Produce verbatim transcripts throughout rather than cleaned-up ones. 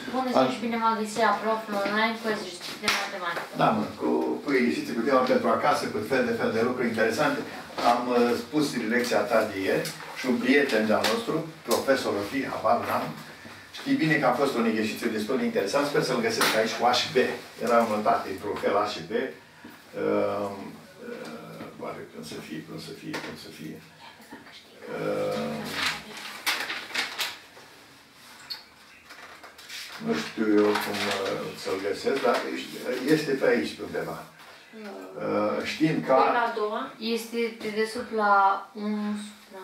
Bună ziua și bine m-am găsit la proful online cu exerciții de matematică. Da, mă, cu, cu exerciții cu tema pentru acasă, cu fel de fel de lucruri interesante. Am uh, spus în lecția ta de ieri și un prieten de-al nostru, profesorul fi, habar n-am, știi bine că a fost un exercițiu destul de interesant. Sper să-l găsesc aici cu A și B. Erau notate într-un fel A și B. Uh, uh, oare cum să fie, cum să fie, cum să fie. Uh, Nu știu eu cum uh, să-l găsesc, dar este pe aici pe undeva. Uh, știind că... De la a doua? Este de desubt la unu supra...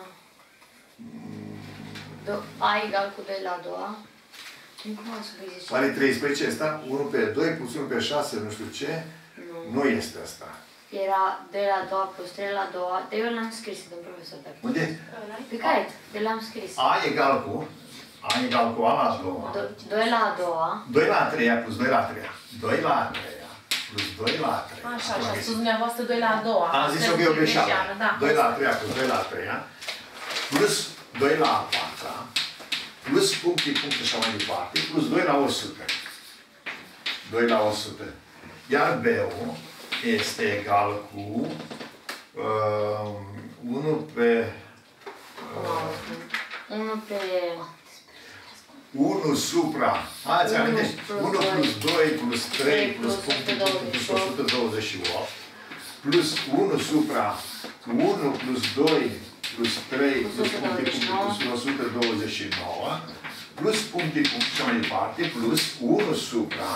A egal cu doi la a doua. Cum am spus zice? Are treisprezece ăsta, unu pe doi plus unu pe șase, nu știu ce. Nu, nu este asta. Era doi la a doua plus trei la a doua. De eu l-am scris, domn profesor. Unde? Pe care? De l-am scris. A egal cu... A egal cu A la a doua. doi la a doua. doi la a treia plus doi la a treia. doi la a treia plus doi la a treia. Așa, așa, spus dumneavoastră doi la a doua. Am zis eu că e o greșeală. doi la a treia plus doi la a treia. Plus doi la a patra. Plus puncte, puncte și mai departe. Plus doi la o sută. doi la o sută. Iar B-ul este egal cu uh, unu pe... Uh, unu pe... unu supra, ați amintești? unu plus doi plus trei plus puncte plus o sută douăzeci și opt plus unu supra unu plus doi plus trei plus puncte plus o sută douăzeci și nouă plus puncte și mai departe plus unu supra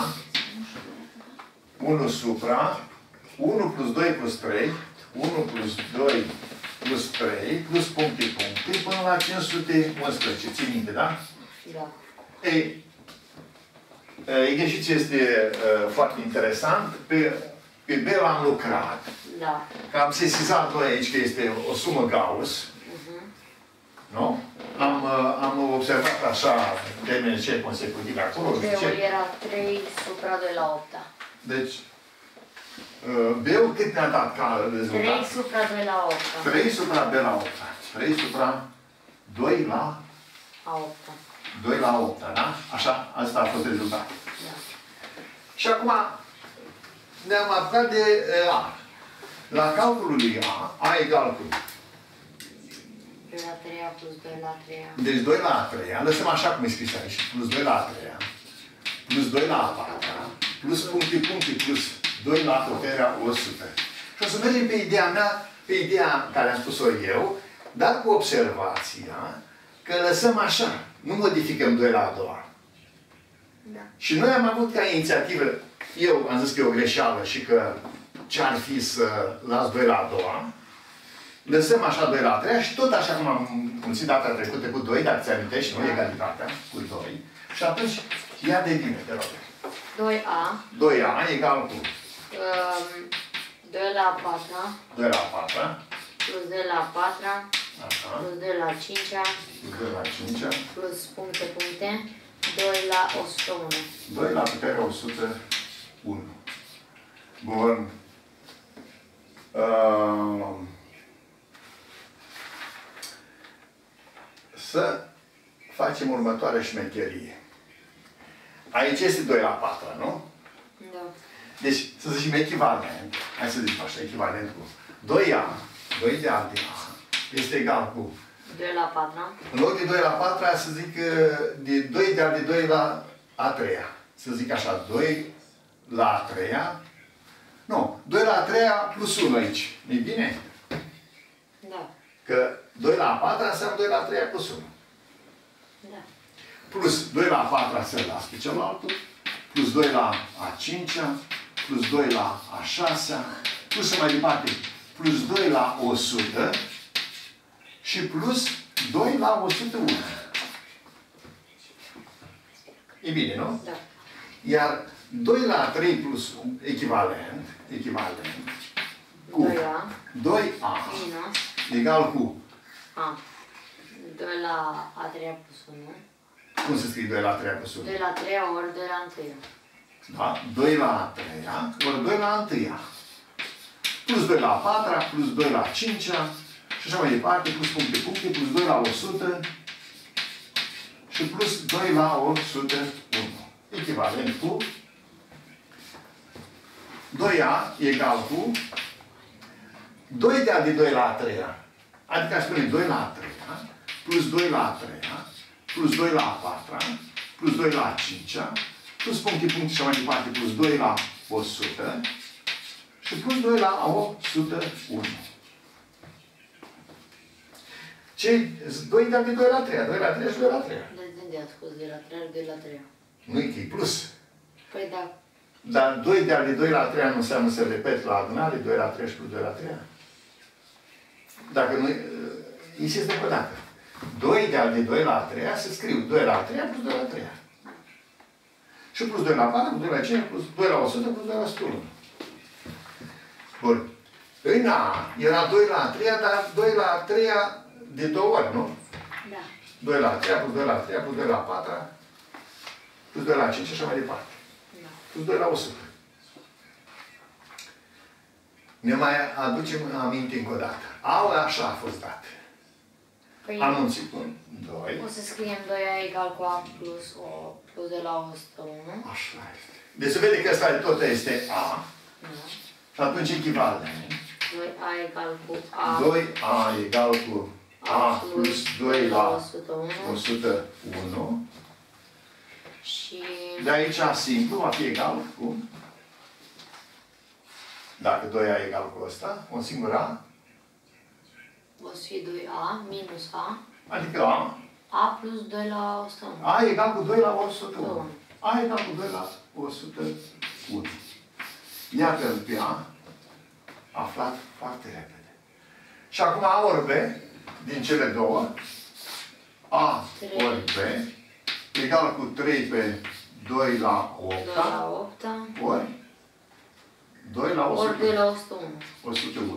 unu supra unu plus doi plus trei unu plus doi plus trei plus puncte puncte până la cinci sute unsprezece. Ții minte, da? Da. Ei, exercițiul este uh, foarte interesant. Pe, pe B l-am lucrat. Da. Că am sesizat noi aici că este o sumă Gauss. Uh-huh. Nu? Am, uh, am observat așa termeni ce consecutive acolo. B-ul era trei supra doi la opt. Deci, uh, B-ul cât ne-a dat ca rezultat? trei supra doi la opt. trei supra B la opt. trei supra doi la a opt. doi la opt, da? Așa, asta a fost rezultatul. Da. Și acum ne-am apucat de uh, A. La calculul lui A, A egal cu doi la trei plus doi la trei. Deci doi la a treia, lăsăm așa cum e scris aici, plus doi la a treia, plus doi la a patra, plus puncte, puncte, plus doi la puterea o sută. Și o să mergem pe ideea mea, pe ideea care am spus-o eu, dar cu observația că lăsăm așa, nu modificăm doi la a doua. Da. Și noi am avut ca inițiativă, eu am zis că e o greșeală și că ce-ar fi să las doi la a doua, lăsăm așa doi la a treia și tot așa cum am mulțit data trecută cu doi, dacă ți-amintești, nu egalitatea, cu doi. Și atunci ea devine, te rog. doi a. doi a egal cu Um, doi la a patra. doi la a patra. Plus doi la a patra. Așa. Plus doi la a cincea. Plus doi la cincea. Plus puncte, puncte. doi la o sută unu. doi la puterea o sută unu. Bun. Uh, să facem următoarea șmecherie. Aici este doi la patru, nu? Da. Deci, să zicem echivalent, hai să zicem așa, echivalent cu doi a, doi de a de a, este egal cu doi la patru. în loc de doi la patru, să zic de doi de a de doi la a treia. Să zic așa, doi la a treia. Nu, doi la a treia plus unu aici. E bine? Da. Că doi la a patra înseamnă doi la a treia plus unu. Da. Plus doi la a patra se las pe cealaltă, plus doi la a cincea, plus doi la a șasea, plus mai departe, plus doi la o sută și plus doi la o sută unu. E bine, nu? Da. Iar doi la trei plus echivalent, echivalent, cu doi a. doi a Minus. egal cu A. doi la a treia plus unu. cum se scrie doi la trei plus unu? doi la a treia ori doi la a întâia. Da? doi la a treia ori doi la a întâia. Plus doi la a patra, plus doi la a cincea și așa mai departe, plus puncte, puncte, plus doi la o sută și plus doi la o sută unu. echivalent cu doi a egal cu doi de a de doi la a treia. Adică aș spune doi la a treia, plus doi la a treia, plus doi la a patra, plus doi la a cincea, plus puncte, puncte și așa mai departe, plus doi la o sută și plus doi la o sută unu. Cei doi de a de doi la a treia, doi la a treia și doi la a treia. De a scos doi la trei și doi la trei. Nu-i că e plus. Păi da. Dar doi de a de doi la a treia nu înseamnă să repet la adunare, doi la a treia și plus doi la a treia. Dacă nu, insist încă o dată. doi de a de doi la a treia se scriu doi la a treia plus doi la a treia. Și plus doi la patru, plus doi la cinci, plus doi la o sută, plus doi la o sută unu. Bun. În A era doi la a treia, dar doi la a treia de două ori, nu? Da. doi la a treia, plus doi la a treia, plus doi la a patra, plus doi la a cinci și așa mai departe. Da. Plus doi la o sută. Ne mai aducem aminte încă o dată. A așa a fost dat. Păi Anunții cu doi. o să scriem doi a egal cu a plus o plus de la o sută unu. Așa este. Deci se vede că ăsta tot este A. Da. Și atunci echivalent. doi a egal cu a doi a egal cu A plus doi la o sută unu. o sută unu. Și De aici simplu va fi egal cu, dacă doi a egal cu ăsta, un singur A, o să fie doi a minus a. adică A, A plus doi la o sută unu. A egal cu doi la o sută unu. A egal cu doi la o sută unu. Iată-l pe A, aflat foarte repede. Și acum A ori B, din cele două, A trei. ori B, egal cu trei pe doi la opt, doi la opt. ori doi la Ori doi la o sută unu. o sută unu. o sută unu.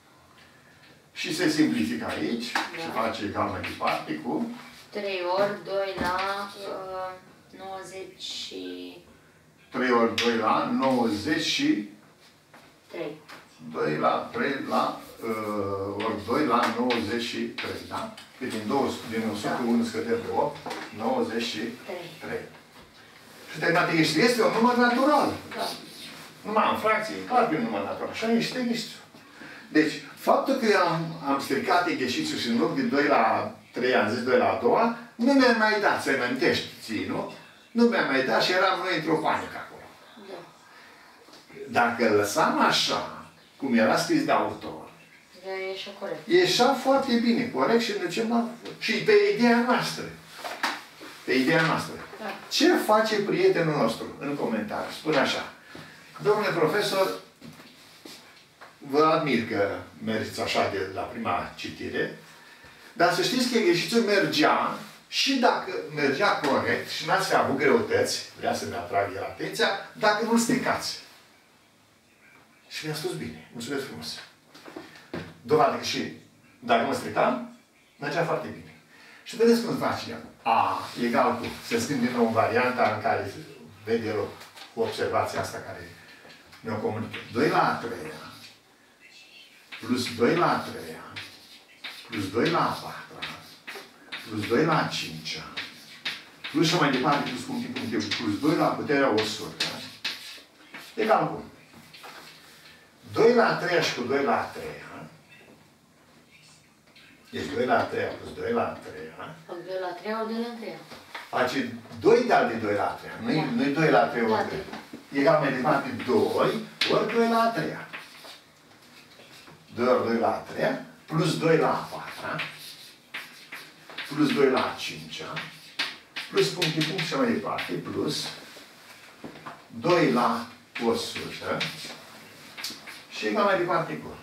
Și se simplifică aici Da. și face egal mai departe cu trei ori doi la uh, nouăzeci și trei ori doi la nouăzeci și trei. doi la trei la uh, ori doi la nouăzeci și trei, da? Că din, două sute, din o sută unu scădem de opt, nouăzeci și trei. Și terminat este, este un număr natural. Da. Numai în fracție, e clar că e un număr natural. Așa este exercițiul. Deci, faptul că eu am, am stricat exercițiul și în loc de doi la trei am zis doi la a doua, nu mi-a mai dat, să-i amintești, ții, nu? Nu mi-a mai dat și eram noi într-o panică acolo. Da. Dacă îl lăsam așa, cum era scris de autor, E și corect. ieșea foarte bine, corect și ducem la... Și pe ideea noastră. Pe ideea noastră. Da. Ce face prietenul nostru? În comentarii. Spune așa. Domnule profesor, vă admir că mergeți așa de la prima citire, dar să știți că exercițiul mergea și dacă mergea corect și n-ați fi avut greutăți, vrea să ne atrag el atenția, dacă nu-l stricați. Și mi-a spus bine. Mulțumesc frumos. Dovadă că și dacă mă stricam, mergea foarte bine. Și vedeți cum face ea. A egal cu, să scriem din nou varianta în care vede el cu observația asta care ne-o comunică. doi la a treia plus doi la a treia plus doi la a patra plus doi la a cincea plus și mai departe plus puncte, puncte, plus doi la puterea o sută egal cu doi la a treia și cu doi la a treia. Deci doi la a treia plus doi la a treia. Fac doi la trei ori doi la trei. Face doi de de doi la a treia. Nu-i Da. nu doi la trei ori Da, trei. Egal mai departe doi ori doi la a treia. doi ori doi la a treia plus doi la a patra plus doi la a cincea plus puncte, punct și mai departe plus doi la o sută și egal mai departe cu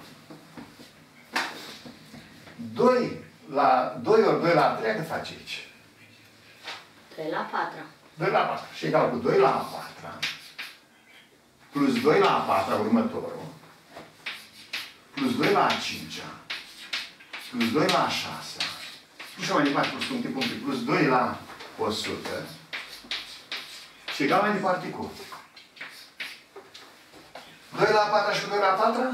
doi la doi ori doi la a treia, cât face aici? trei la patru. doi la patru. Și egal cu doi la a patra plus doi la a patra, următorul, plus doi la a cincea, plus doi la a șasea, și mai departe, plus puncte, puncte, plus doi la o sută, și egal mai departe cu doi la a patra și cu doi la a patra?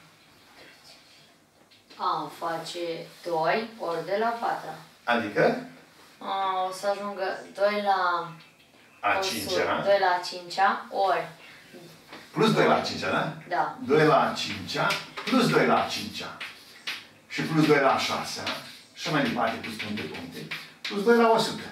A face doi ori de la patru. Adică? A, o să ajungă doi la a cincea. doi la a cincea ori. Plus doi la a cincea, da? Da. doi la a cincea plus doi la a cincea. Și plus doi la a șasea. Și mai departe, plus puncte, puncte. Plus doi la o sută.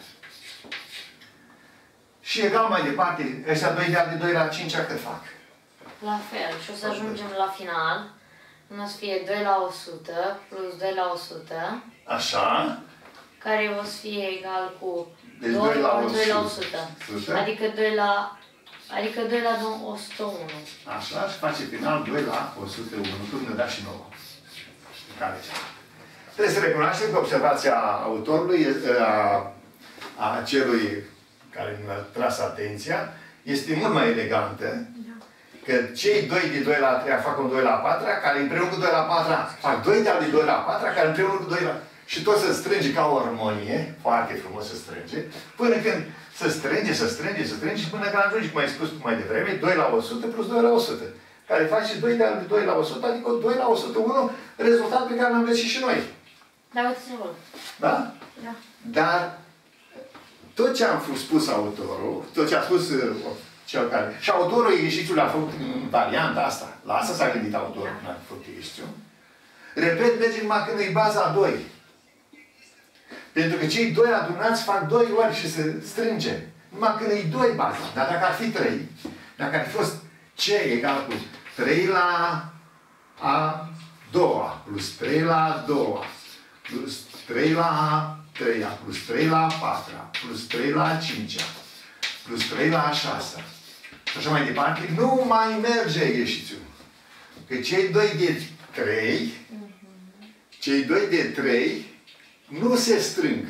Și egal mai departe, ăștia doi de doi la a cincea cât fac? La fel. Și o să ajungem la final. O să fie doi la o sută plus doi la o sută. Așa. Care o să fie egal cu Deci doi doi la ori doi la o sută. o sută. Adică doi la... Adică doi la o sută unu. Așa, și face final doi la o sută unu. Cum ne da și nouă. Care trebuie să recunoaștem că observația autorului, a, a celui care ne-a tras atenția, este mult mai elegantă. Că cei doi de doi la a treia fac un doi la a patra, care împreună cu doi la a patra fac doi de doi la a patra, care împreună cu doi la... Și tot se strânge ca o armonie, foarte frumos se strânge, până când se strânge, se strânge, se strânge și până când ajunge, cum ai spus mai devreme, doi la o sută plus doi la o sută. Care face doi de doi la o sută, adică doi la o sută unu, rezultat pe care l-am găsit și noi. Da, uite-ți acolo. Da? Da. Dar tot ce am spus autorul, tot ce a spus uh, cel care... Și autorul exercițiul l-a făcut în varianta asta. La asta s-a gândit autorul când a făcut exercițiul. Repet, merge numai când e baza a doi. Pentru că cei doi adunați fac doi ori și se strânge. Numai când e doi baza. Dar dacă ar fi trei, dacă ar fi fost C egal cu trei la a doua, plus trei la a doua, plus trei la a treia, plus trei la a patra, plus trei la a cincea, plus trei la a șasea. Și așa mai departe, nu mai merge exercițiul. Că cei doi de trei, cei doi de trei, nu se strâng.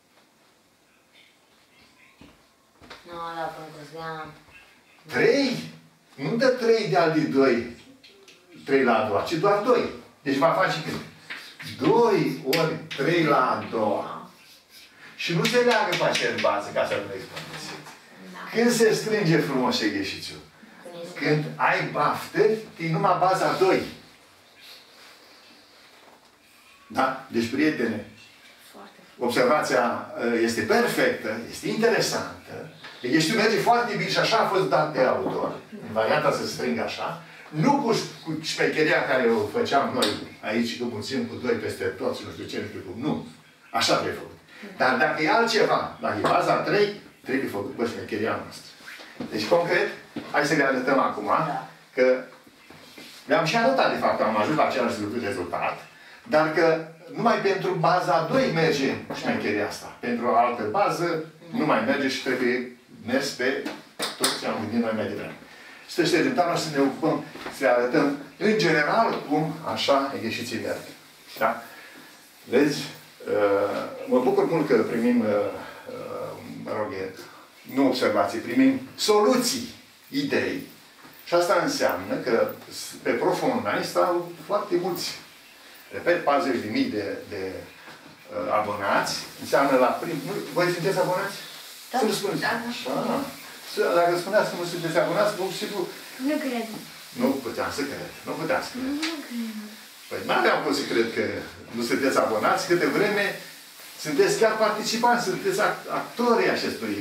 Nu, da, pentru trei? Nu dă trei de al de doi, trei la a doua, ci doar doi. Deci va face cât? doi ori trei la a doua. Și nu se leagă pe aceeași bază, ca să nu expuneți. Când se strânge frumos exercițiul? Când ai baftă, e numai baza doi. Da? Deci, prietene, observația este perfectă, este interesantă. Exercițiul merge foarte bine și așa a fost dat de autor. În varianta să se strângă așa. Nu cu, cu șmecheria care o făceam noi aici, că mulțim cu doi peste tot și nu știu ce, nu știu cum. Nu. Așa trebuie făcut. Dar dacă e altceva, dacă e baza trei, trebuie făcut pe șmecheria noastră. Deci, concret, hai să le arătăm acum, da. Că le-am și arătat, de fapt, am ajuns la același rezultat, dar că numai pentru baza doi merge șmecheria asta. Pentru o altă bază nu mai merge și trebuie mers pe tot ce am gândit noi mai devreme. Să ștergem tabla și să ne ocupăm, să le arătăm în general cum așa exerciții merg. Da? Vezi? Uh, mă bucur mult că primim, uh, uh, mă rog, nu observații, primim soluții, idei. Și asta înseamnă că pe Prof Online stau foarte mulți. Repet, patruzeci de mii de, de uh, abonați. Înseamnă la prim... Nu, voi sunteți abonați? Da. Să nu spuneți. Da. Așa. Dacă spuneați că nu sunteți abonați, nu știu... Nu cred. Nu puteam să cred. Nu puteam să cred. Nu cred. Păi n-aveam cum să cred că nu sunteți abonați, câte vreme sunteți chiar participanți, sunteți actorii acestui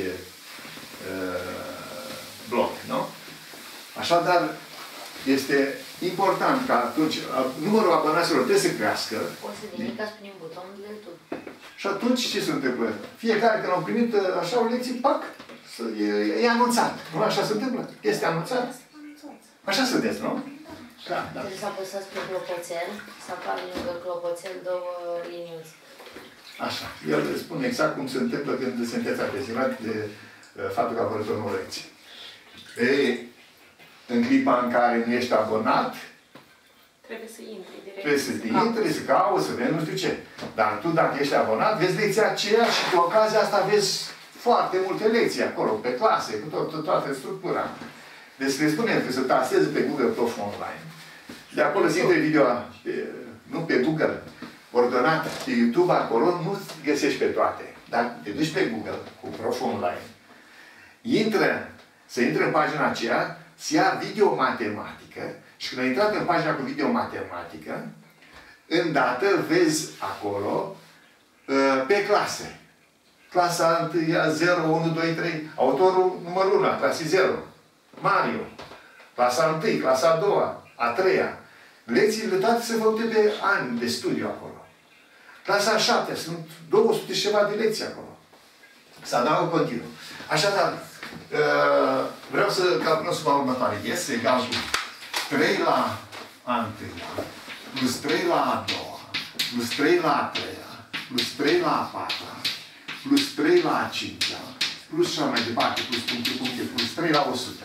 uh, bloc, nu? Așadar, este important ca atunci, numărul abonaților trebuie să crească. Poți să dedicați prin butonul de YouTube. Și atunci ce se întâmplă? Fiecare când au primit așa o lecție, pac, e, e anunțat. Nu așa se întâmplă? Este anunțat? Așa sunteți, nu? Da, da. Trebuie să apăsați pe clopoțel, să apară lângă clopoțel două liniuțe. Așa. El spune exact cum se întâmplă când sunteți apresionat de uh, faptul că a apărut o nouă lecție. E, în clipa în care nu ești abonat, Trebuie să intri direct. trebuie să te intri, să cauți, să vezi nu știu ce. Dar tu, dacă ești abonat, vezi lecția aceea și cu ocazia asta vezi foarte multe lecții acolo, pe clase, cu tot, tot, toată structura. Deci le spunem că să tasteze pe Google Prof Online. De acolo se intre video, pe, nu pe Google, ordonat pe YouTube, acolo nu găsești pe toate. Dar te duci pe Google cu Prof Online. Intră, să intre în pagina aceea, să ia video matematică și când ai intrat în pagina cu video matematică, îndată vezi acolo pe clase. Clasa unu, zero, unu, doi, trei. Autorul numărul unu, clasii zero. Mario. Clasa unu, clasa a doua, a treia. Lecțiile toate se făcute pe ani de studiu acolo. Clasa a șaptea, sunt două sute și ceva de lecții acolo. Se adaugă continuu. Așadar, vreau să calculăm suma următoare. Este egal cu trei la a întâia, plus trei la a doua, plus trei la a treia, plus trei la a patra, plus trei la a cincea, plus și mai departe, plus puncte, puncte, plus trei la o sută.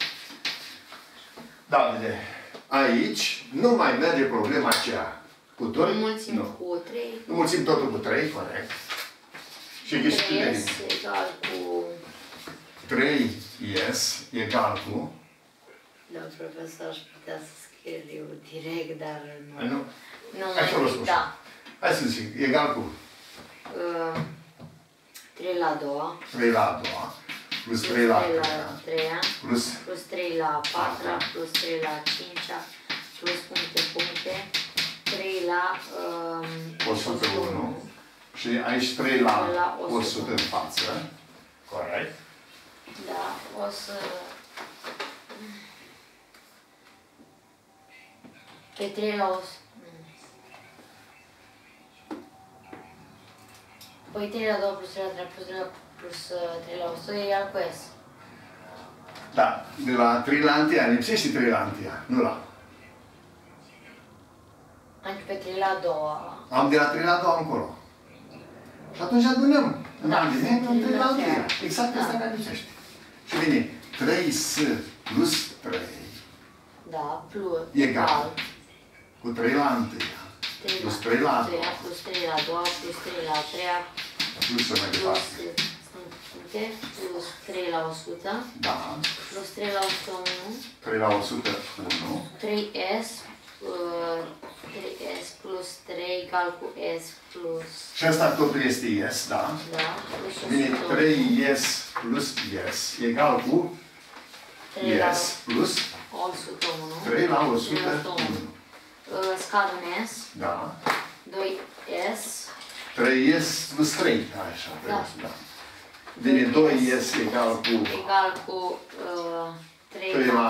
Da, vede. Aici nu mai merge problema aceea. Cu doi? Înmulțim Nu. cu trei. Înmulțim totul cu trei, corect. Și ghiștile trei este egal cu... trei ies egal cu... Da, profesor, aș putea să scriu eu direct, dar nu. Nu? Nu Hai să o mai spun. da. Hai să zic, egal cu Uh, trei la a doua. trei la a doua, plus trei la a treia, treia, plus plus trei la a patra, plus trei la a cincea, plus puncte, puncte, trei la um, o sută unu. Și aici trei la la o sută în față. Corect. Da, o să... Pe trei la o sută... Păi trei la doi plus trei la trei plus trei la, plus trei la o sută e egal cu S. Da, de la trei la întâia, lipsește trei la întâia, nu la. Adică pe trei la a doua. Am de la trei la a doua încolo. Și atunci adunăm. În Da. andiment, în trei la întâia. Exact Da. asta care lipsește. Și vine trei S plus trei Da, plus... egal cu trei la întâia. Plus trei la a doua. Plus trei la a doua, plus trei la a treia, Plus să mai plus, departe. puncte, plus trei la o sută, Da. plus trei la o sută unu, trei la o sută unu. trei S, uh, trei S plus trei egal cu S plus, Și asta totul este yes, da? da, plus Vine o sută unu, trei yes plus yes egal cu trei la yes plus o sută unu, trei la o trei sută la o sută unu. unu. Uh, scad un S, Da. doi S, trei yes plus trei. Așa, Da. da. Vine doi yes egal cu egal cu uh, trei trei la la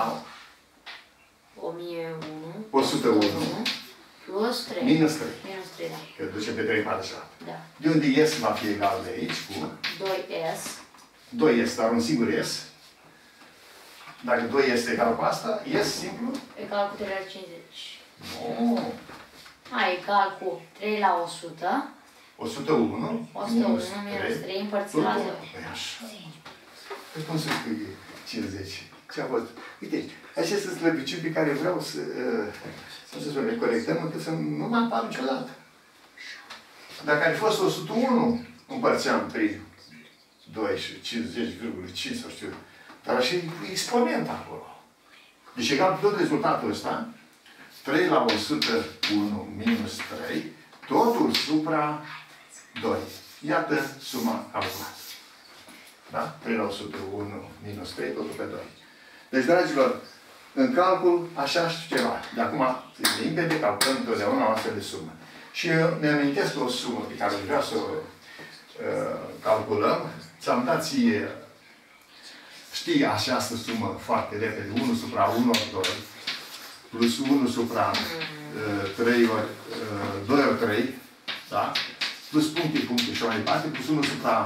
o mie unu, o sută unu plus trei. minus trei. Minus trei, da. Că duce pe trei patruzeci și șapte. Da. De unde yes va fi egal de aici cu doi S, doi yes, dar un singur yes. Dacă doi este egal cu asta, yes simplu? egal cu trei la cincizeci. Nu. A, egal cu trei la o sută, o sută unu o sută unu minus trei împărțit la zero. Păi așa. Păi cum să spui cincizeci? Ce a fost? Uite, acestea sunt slăbiciuni pe care vreau să, uh, să se spune, corectăm, încât să nu mă apar niciodată. Dacă ar fi fost o sută unu, împărțeam prin doi și cincizeci virgulă cinci, sau știu, dar și exponent acolo. Deci egal cu tot rezultatul ăsta, trei la o sută unu minus trei, totul supra doi. Iată suma calculată. Da? trei la o sută unu minus trei, totul pe doi. Deci, dragilor, în calcul, așa știu ceva. De acum, e limpede, calculăm întotdeauna o astfel de sumă. Și eu mi-amintesc o sumă pe care vreau să o uh, calculăm. Ți-am dat ție, știi această sumă foarte repede, unu supra unu ori doi, plus unu supra uh, trei ori, uh, doi ori trei, da? Plus puncte, puncte și mai departe, plus unu supra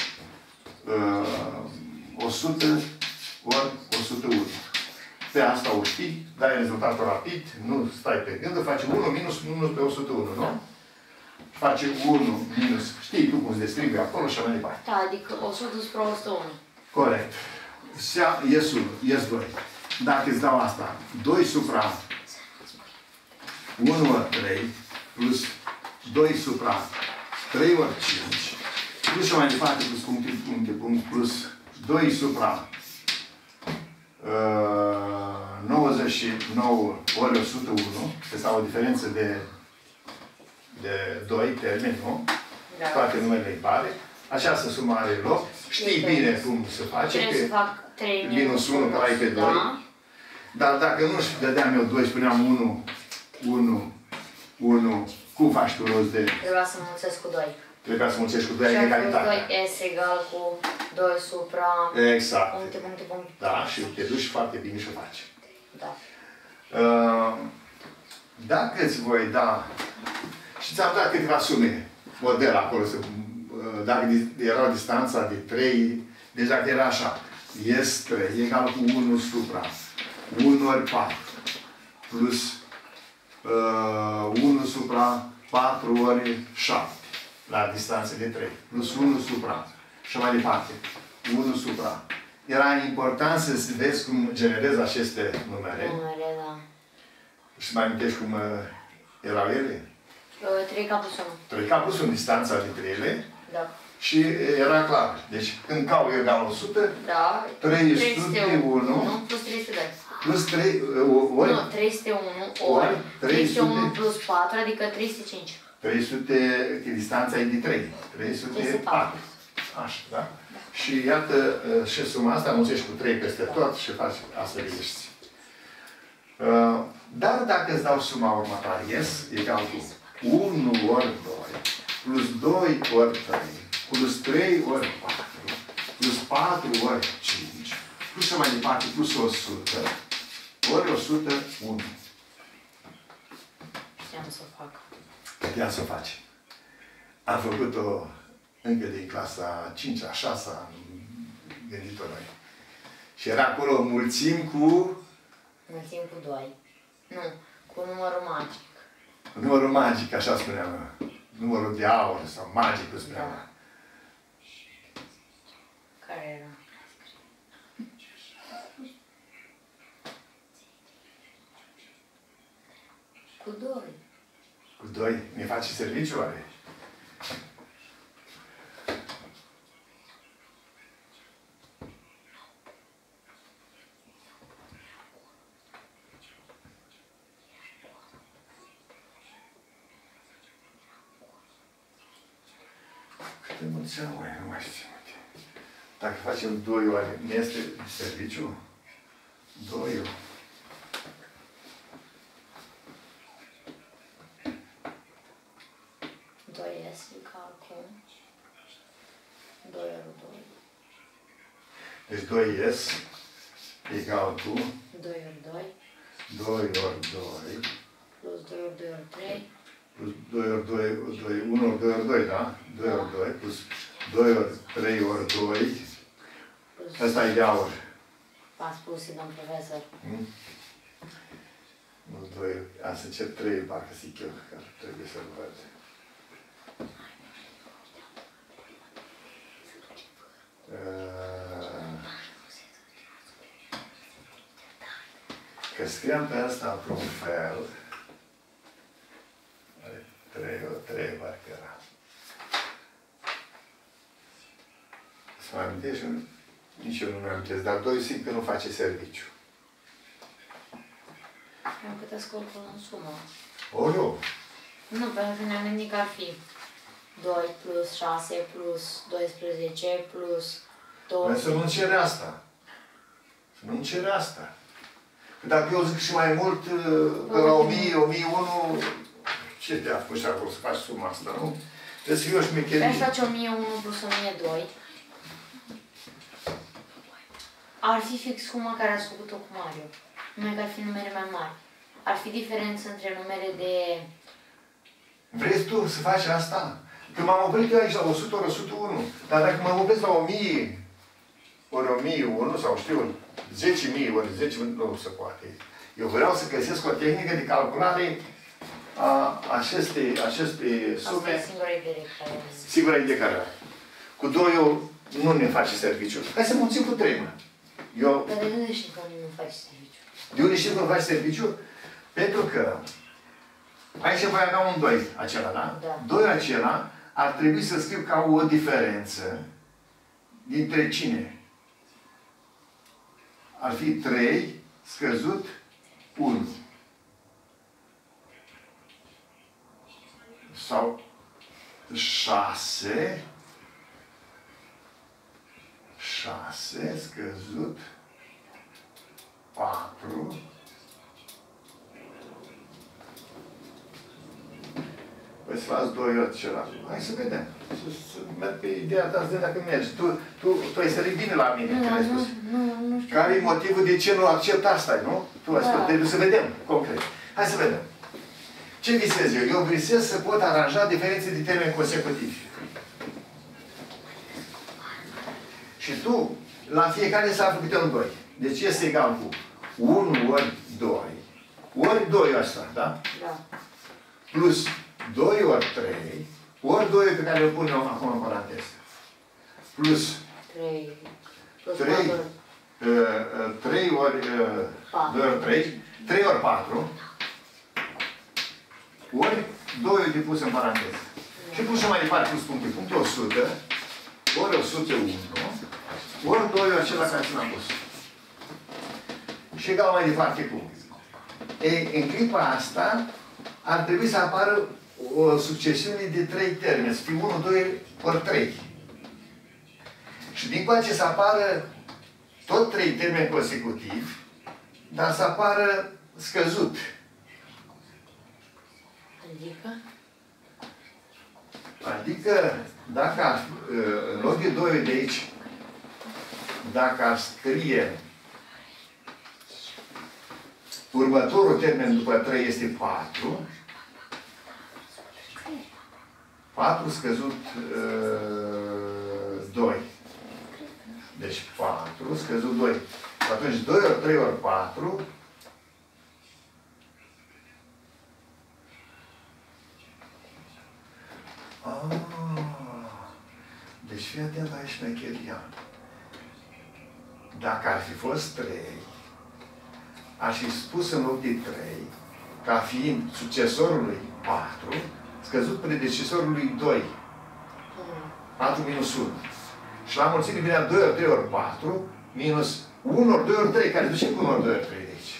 uh, o sută ori o sută unu. Pe asta o știi, dai rezultatul rapid, nu stai pe gând, face unu minus unu pe o sută unu, nu? Face unu minus, știi tu cum se distribuie acolo și mai departe. Da, adică o sută supra o sută unu. Corect. Ies unu, ies doi. Dacă îți dau asta, doi supra unu ori trei, plus doi supra trei ori cinci, plus și mai departe, plus puncte, puncte, puncte, plus doi supra uh, nouăzeci și nouă ori o sută unu, este o diferență de, de doi termeni, nu? Da. Toate numele egale. Această sumă are loc. Știi bine cum se face. Trebuie să fac trei minus unu, că ai pe doi. Da. Dar dacă nu și dădeam eu doi, spuneam unu, unu, unu, cum faci tu rost de... Trebuia să înmulțesc cu doi. Trebuia să mulțești cu doi Și în ar fi egalitate. doi S egal cu doi supra Exact. puncte, puncte, puncte. Da, și te duci foarte bine și o faci. Da. Uh, dacă îți voi da, și ți-am dat câteva sume, model acolo, să, uh, dacă era distanța de trei, deci dacă era așa, S trei egal cu unu supra unu ori patru plus uh, unu supra patru ori șapte la distanță de trei plus unu supra și mai departe unu supra. Era important să vezi cum generezi aceste numere. Numere, da. Și mai amintești cum uh, erau ele? trei K plus unu. trei K plus unu, distanța dintre ele. Da. Și era clar. Deci când K egal o sută, Da. trei sute unu plus trei sute doi. plus trei ori... Nu, trei sute unu ori trei sute unu plus patru, adică trei sute cinci. trei sute, distanța e de trei. trei sute patru. Așa, da? Da. Și iată, și suma asta mulțești cu trei peste tot și faci asta de ești. Dar dacă îți dau suma următoare, S egal cu unu ori doi, plus doi ori trei, plus trei ori patru, plus patru ori cinci, plus și mai departe, plus o sută, ori o sută unu. Știam să o fac. Puteam să o faci. Am făcut-o încă din clasa a cincea, a șasea, am gândit-o noi. Și era acolo mulțim cu... Mulțim cu doi. Nu, cu numărul magic. Numărul magic, așa spuneam. Numărul de aur sau magic, spuneam. Da. Care era? Cu doi. Cu doi. Ne face serviciu, oare? Câte mulți ani, oare? Nu mai știu. Dacă facem doi, oare ne este serviciu? Doi. doi S egal cu doi ori doi. Deci doi S egal cu doi ori doi. doi ori doi. Plus doi ori doi ori trei. Plus doi ori doi, doi, unu ori doi ori doi, da? doi ori doi, plus doi ori trei ori doi. Ăsta e de aur. V-am spus, domn profesor. Hmm? Nu, doi, am să cer trei, parcă zic eu, că trebuie să-l văd. Că scriam pe asta într-un fel. Trei, o trei, parcă era. Să mă amintești? Nici eu nu mi-am amintesc, dar doi simt că nu face serviciu. Am putea să calculăm suma. O, nu. Nu, pentru că ne-am gândit că ar fi doi plus șase plus doisprezece plus doi. Dar să nu cere asta. Să nu cere asta. Că dacă eu zic și mai mult, pe la o mie, o mie unu, ce te-a pus acolo să faci suma asta, nu? Trebuie să fiu o șmecherie. Aș face o mie unu plus o mie doi. Ar fi fix suma care ați făcut-o cu Mario. Numai că ar fi numere mai mari. Ar fi diferență între numere de... Vrei tu să faci asta? Că m-am oprit eu aici la o sută ori o sută unu. Dar dacă mă opresc la o mie ori o mie unu sau știu, zece mii ori zece mii, nu se poate. Eu vreau să găsesc o tehnică de calculare a acestei, acestei sume. Asta e singura idee care am. Singura idee care are. Cu doi eu nu ne face serviciu. Hai să mulțim cu trei, mă. Eu... Dar de unde știi că nu faci serviciu? De unde știu că nu faci serviciu? Pentru că aici voi avea un doi acela, da? Da. doi acela ar trebui să scriu ca o diferență dintre cine? Ar fi trei scăzut unu. Sau șase șase scăzut patru. Păi să luați doi ori celălalt. Hai să vedem. Să, să merg pe ideea ta, să vedem dacă mergi. Tu, tu, tu ai sărit bine la mine, Nu, când ai nu, spus. nu, nu știu. Care e motivul de ce nu accept asta, nu? Tu ai spus, Da. trebuie să vedem, concret. Hai să vedem. Ce visez eu? Eu visez să pot aranja diferențe de termeni consecutivi. Și tu, la fiecare să afli câte un doi. Deci este egal cu unu ori doi, ori doi ăsta, da? Da. Plus doi ori trei, ori doi pe care îl pun eu acum în paranteză. Plus trei. Plus trei, patru. uh, uh, trei ori uh, patru. doi ori trei, trei ori patru, ori doi de pus în paranteză. Și pus și mai departe, pus puncte, puncte o sută, ori o sută unu, ori doi ori acela care ți l-am pus. Și egal mai departe cu. Ei, în clipa asta, ar trebui să apară o succesiune de trei termeni, să fie unu, doi ori trei. Și din coace să apară tot trei termeni consecutivi, dar să apară scăzut. Adică? Adică, dacă ar, în loc de doi de aici, dacă ar scrie următorul termen după trei este patru, patru scăzut uh, doi. Deci patru scăzut doi. Atunci doi ori trei ori patru. Ah, deci fii atent la șmecheria. Dacă ar fi fost trei, aș fi spus în loc de trei, ca fiind succesorului patru, scăzut predecesorului doi. patru minus unu. Și la mulțime venea doi ori trei ori patru, minus unu ori doi ori trei, care duce cu unu ori doi ori trei de aici.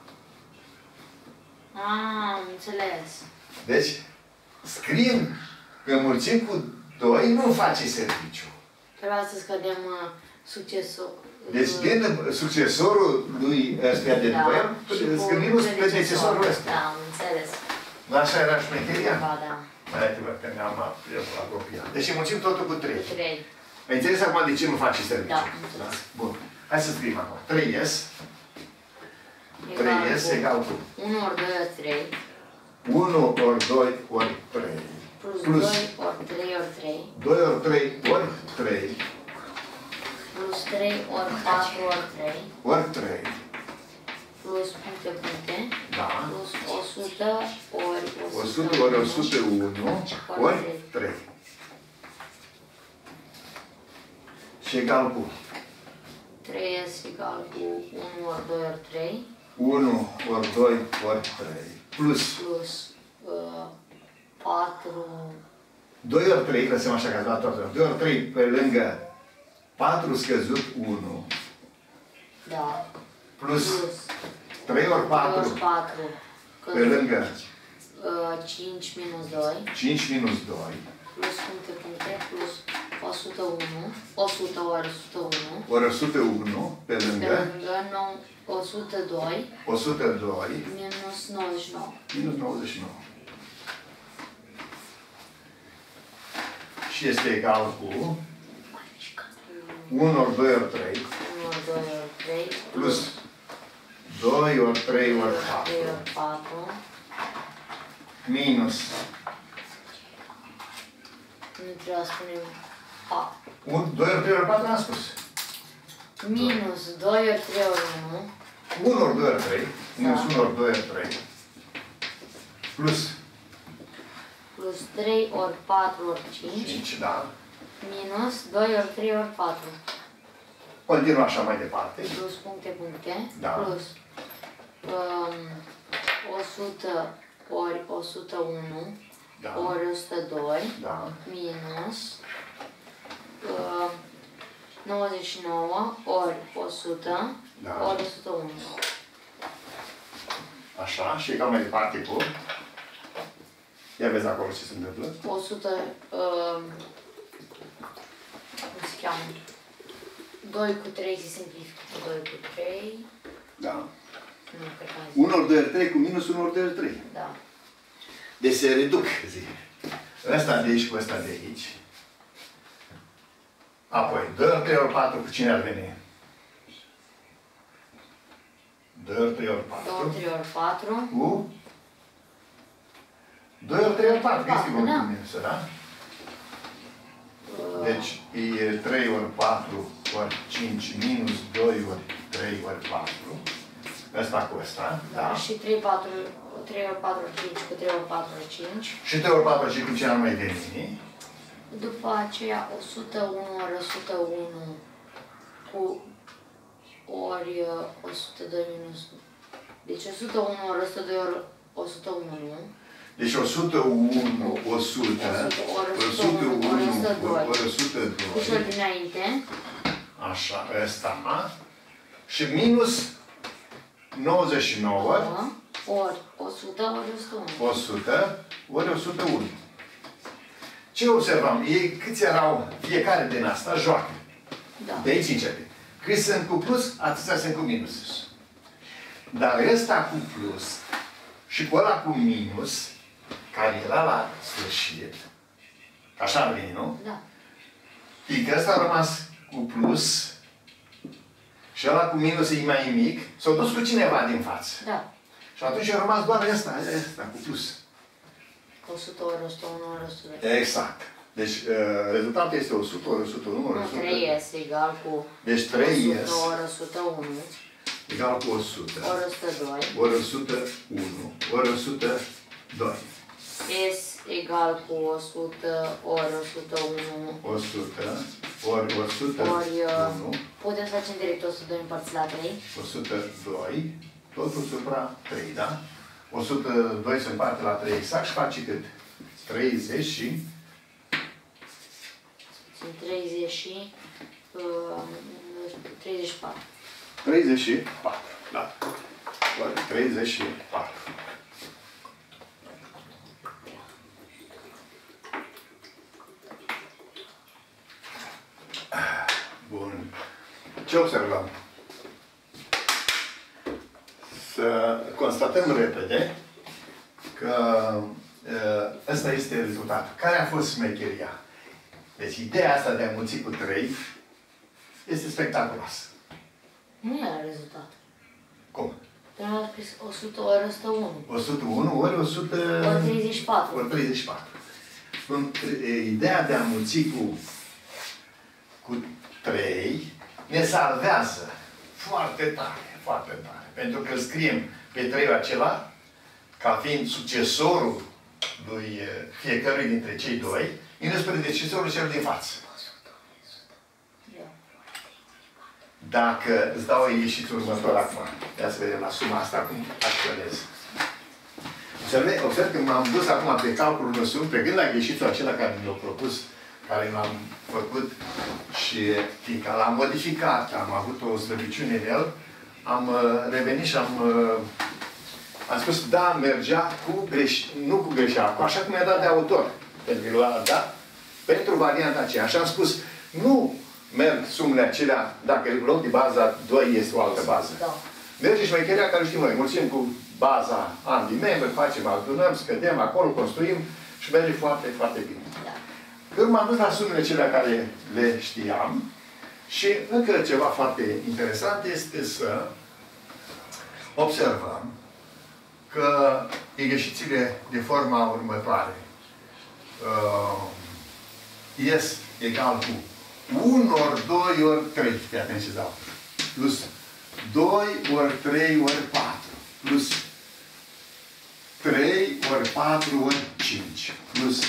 Ah, am înțeles. Deci, scriem că mulțim cu doi nu face serviciu. Trebuia să scădem uh, succesul. Deci, din succesorul lui ăsta de după el, scădim predecesorul ăsta. Da, am înțeles. Așa era șmecheria? Ba, da. Hai, te văd că ne-am apropiat. Deci mulțim totul cu trei. trei. Ai înțeles acum de ce nu face serviciu? Da, am înțeles. Bun. Hai să scriem acum. trei S. trei S egal cu unu ori doi ori trei. unu ori doi ori trei. Plus, Plus doi ori trei ori trei. doi ori trei ori trei. Plus trei ori patru ori trei. Ori trei. Plus puncte puncte. Da. Plus o sută ori o sută ori o sută unu ori trei. Și egal cu trei S egal cu unu ori doi ori trei. unu ori doi ori trei. Plus Plus uh, patru. doi ori trei, lăsăm așa că ați luat toată. doi ori trei pe lângă patru scăzut unu. Da. Plus Plus trei ori patru trei ori patru. pe lângă uh, cinci minus doi. cinci minus doi. Plus puncte puncte. Plus o sută unu. o sută ori o sută unu. Ori o sută unu pe Pe lângă lângă o sută doi. o sută doi Minus nouăzeci și nouă. minus nouăzeci și nouă. Și este egal cu unu ori doi ori trei unu ori doi ori trei. plus doi ori trei ori trei patru ori patru. minus Nu trebuie să spunem a. doi ori trei ori patru am spus. Minus doi ori trei ori unu. unu ori doi ori trei minus Da. unu ori doi ori trei plus Plus trei ori patru ori cinci. cinci, da. Minus doi ori trei ori patru. Continuă așa mai departe. Plus puncte puncte. Da. Plus um, o sută ori o sută unu. Da. Ori o sută doi. Da. Minus uh, nouăzeci și nouă ori o sută. Da. Ori o sută unu. Așa, și egal mai departe cu... Ia vezi acolo ce se întâmplă. o sută... Uh, cum se cheamă? doi cu trei se simplifică. doi cu trei. Da. Nu, cred că am zis. unu ori doi ori trei cu minus unu ori doi ori trei. Da. Deci se reduc, zic. ăsta de aici cu ăsta de aici. Apoi, doi ori trei ori patru, cu cine ar veni? doi ori trei ori patru. doi ori trei ori patru. Cu? doi ori trei ori patru, este da. vorba minusă, da? Deci, e trei ori patru ori cinci minus doi ori trei ori patru. Ăsta cu ăsta, Da, da? și trei, patru, trei ori patru ori cinci cu trei ori patru ori cinci. Și trei ori patru ori cinci, cu cine ar mai veni? După aceea o sută unu ori o sută unu cu ori o sută doi minus... Deci o sută unu ori o sută doi ori o sută unu. Deci o sută unu, o sută, ori o sută unu, ori o sută doi. ori o sută Cu și doi. ori dinainte. Așa, ăsta. Și minus nouăzeci și nouă. Ori o sută ori o sută unu. o sută ori o sută unu. Ce observăm? Ei câți erau fiecare din asta? Joacă. Da. De aici începe. Cât sunt cu plus, atâția sunt cu minus. Dar ăsta cu plus și cu ăla cu minus, care era la sfârșit, așa ar veni, nu? Da. Fiindcă ăsta a rămas cu plus și ăla cu minus e mai mic, s-au dus cu cineva din față. Da. Și atunci a rămas doar ăsta, ăsta cu plus. o sută ori o sută unu ori o sută doi. Exact. Deci uh, rezultatul este o sută ori o sută unu ori o Nu, sută. trei este egal cu Deci trei o ies sută ori o sută unu egal cu o sută. ori o sută doi. Ori o sută unu ori o sută doi. S egal cu o sută ori o sută unu o sută ori o sută ori... unu Putem să facem direct o sută doi împărțit la trei. o sută doi, totul supra trei, da? o sută doi se împarte la trei exact și face cât? treizeci și... Sunt treizeci și... Uh, treizeci și patru. treizeci și patru, da. Ori treizeci și patru. Bun. Ce observăm? Să constatăm repede că ăsta este rezultatul. Care a fost smecheria? Deci ideea asta de a mulți cu trei este spectaculoasă. Nu era rezultat. Cum? Pentru că am scris o sută ori o sută unu. o sută unu ori o sută... Ori treizeci și patru. Ori treizeci și patru. Ideea de a mulți cu, cu trei ne salvează foarte tare, foarte tare. Pentru că îl scriem pe trei acela ca fiind succesorul lui fiecărui dintre cei doi, înspre succesorul celor din față. Dacă îți dau ieșitul următor acum, ia să vedem la suma asta cum acționez. Observ, observ că m-am dus acum pe calculul nostru, pregând la ieșitul acela care mi-l-a propus, care l-am făcut și fiindcă l-am modificat, am avut o slăbiciune în el, am revenit și am, am spus, da, mergea cu greș, nu cu greșeală, cu așa cum mi-a dat de autor. Pentru că l-a dat pentru varianta aceea. Așa am spus, nu merg sumele acelea, dacă în loc de baza doi este o altă bază. Da. Merge și șmecheria care știm noi. Mulțim cu baza ambii membri, facem, adunăm, scădem acolo, construim și merge foarte, foarte bine. Da. Când m-am dus la sumele acelea care le știam și încă ceva foarte interesant este să observăm că ieșițile de forma următoare uh, ies egal cu unu ori doi ori trei, fii atent ce dau, plus doi ori trei ori patru, plus trei ori patru ori cinci, plus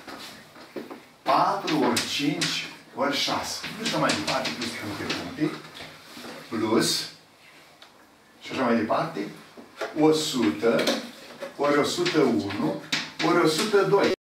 patru ori cinci ori șase. Nu știu mai departe, plus puncte, puncte, plus, și așa mai departe, o sută ori o sută unu ori o sută doi.